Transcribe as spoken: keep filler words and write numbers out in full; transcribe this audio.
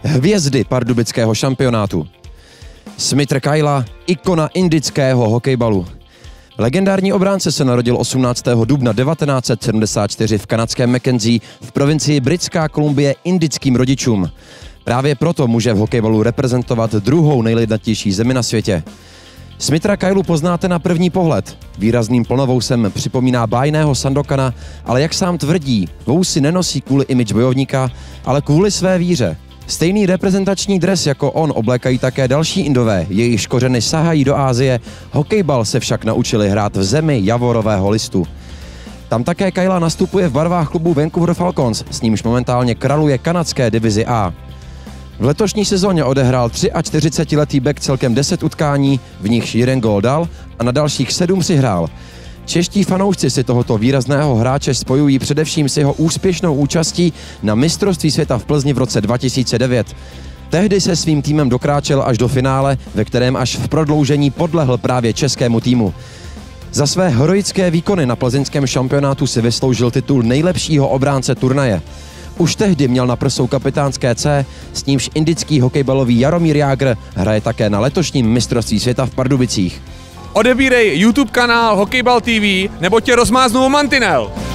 hvězdy pardubického šampionátu. Smytr Kajla, ikona indického hokejbalu. Legendární obránce se narodil osmnáctého dubna devatenáct set sedmdesát čtyři v kanadském Mackenzie v provincii Britská Kolumbie indickým rodičům. Právě proto může v hokejbalu reprezentovat druhou nejlidnatější zemi na světě. Smytra Kajlu poznáte na první pohled. Výrazným plnovousem připomíná bájného Sandokana, ale jak sám tvrdí, vousy nenosí kvůli image bojovníka, ale kvůli své víře. Stejný reprezentační dres jako on oblékají také další Indové, jejichž kořeny sahají do Asie, hokejbal se však naučili hrát v zemi javorového listu. Tam také Kajla nastupuje v barvách klubu Vancouver Falcons, s nímž momentálně kraluje kanadské divizi A. V letošní sezóně odehrál čtyřicetiletý bek celkem deset utkání, v nichž jeden gól dal a na dalších sedm přihrál. Čeští fanoušci si tohoto výrazného hráče spojují především s jeho úspěšnou účastí na mistrovství světa v Plzni v roce dva tisíce devět. Tehdy se svým týmem dokráčel až do finále, ve kterém až v prodloužení podlehl právě českému týmu. Za své heroické výkony na plzeňském šampionátu si vysloužil titul nejlepšího obránce turnaje. Už tehdy měl na prsou kapitánské C, s nímž indický hokejbalový Jaromír Jágr hraje také na letošním mistrovství světa v Pardubicích. Odebírej YouTube kanál Hokejbal T V nebo tě rozmáznou mantinel.